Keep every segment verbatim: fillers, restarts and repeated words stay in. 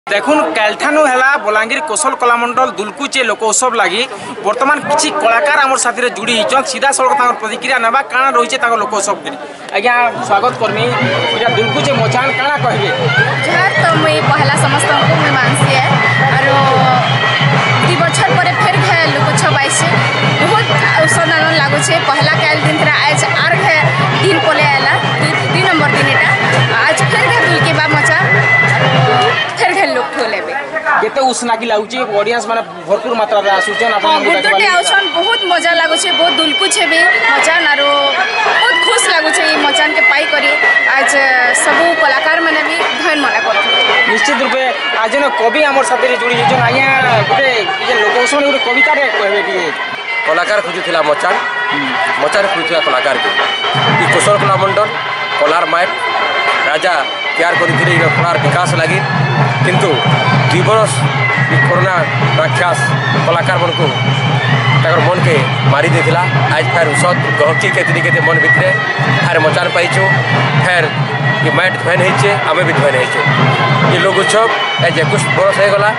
देखुन कालठानु है बलांगीर कौशल कला मंडल दुलकुचे लोकोत्सव लगी बर्तमान किसी कलाकार आम साथी जुड़ी होचन सीधा सड़क प्रतिक्रिया नाबा काना रही है लोकोत्सव के आज्ञा स्वागत करमी दुलकुचे मचान काना कहबे जहार तो मुई पहला समस्त को मुई मानसी है और दि बछर परे फिर घे लोकोत्सव आइसे बहुत अवसर लागू छे पहला काल दिन थरा आज आर घे दिन पले आला दुई नंबर दिन एटा आज फिर घे दुल के बा मचा फिर घे लोक ठोलेबे केते उष्णा की लागुची ऑडियंस माने भरपूर मात्रा रे आसुचन आपन गुटटे आउछन बहुत मजा लागु छे बहुत दुलकु छे बे मचान आरो बहुत खुश लागु छे ई मचान के पाई करी आज सब कलाकार माने भी धन मना करथि निश्चित रूपे आज न कवि हमर साथे जुड़ी जन आया गुटे जे लोकोत्सव गुटे कविता रे कहबे कि कलाकार खोजुला मचान मचान खोजुला कलाकार के ई कौशल कला मंडल कलार माइट राजा तैयार करथिले इ कलार विकास लागि किंतु दुई बरस कोरोना राक्षस कलाकार मन को तकर मन के मारी देथिला आज फिर उसत गहकी केतनी केते मन भितरे फिर मचान पाइछु फिर ये मैट फैन होइछे आमे भी फैन होइछु ये लोग उत्सव आज कुछ बरस हो गला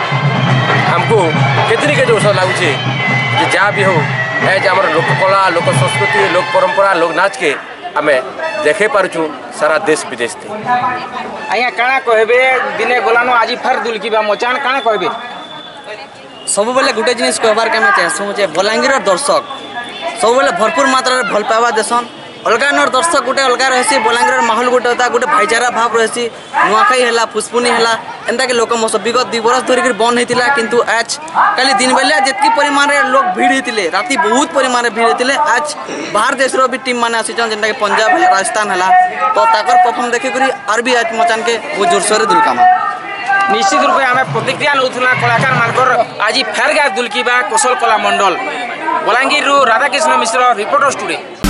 हमको केतनी केते उसत लागुछे जे जा भी हो आज हमर लोक कला लोक संस्कृति लोक परंपरा लोक नाच के आमे देखे पारुछु सारा देश विदेश थे आया काना कहबे दिने गलानो आज फिर दुलकीबा मचान काना कहबे सब बेले गोटे जिनिस कहबार के चाहूँ जे बलांगीर दर्शक सब बेले भरपूर मात्रा भल पावा देसन अलगानर दर्शक गोटे अलगा रही बलांगीर माहौल गोटे होता गोटे भाईचारा भाव रही नुआखाई है फुसपुनी है एंता कि लोक महोत्सव विगत दुई बरस धरिक बंद होता किंतु आज खाली दिन बेला जितकी परिमाण में लोग भीड़ होते राति बहुत परिमाण में भीड़ होते आज बाहर देश भी टीम मैंने आसीचन जेनटा कि पंजाब है राजस्थान है तो ताकर परफॉर्म देखिक आर भी आज मचान के बहुत जोरसोर दुलकामा निश्चित रूपे आम प्रतिक्रिया नौला कलाकार मानकर आज फेर गया दुलकीबा कौशल कला मंडल बलांगीर राधाकृष्ण मिश्र रिपोर्टर्स टुडे।